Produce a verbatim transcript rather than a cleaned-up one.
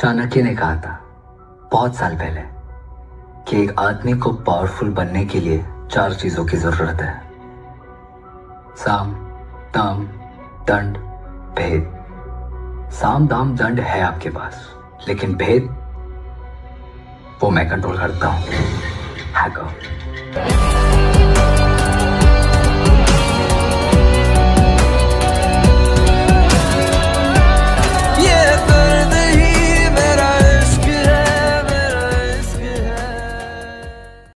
चाणक्य ने कहा था बहुत साल पहले कि एक आदमी को पावरफुल बनने के लिए चार चीजों की जरूरत है। साम, दाम, दंड, भेद। साम, दाम, दंड है आपके पास, लेकिन भेद वो मैं कंट्रोल करता हूं। हैकर।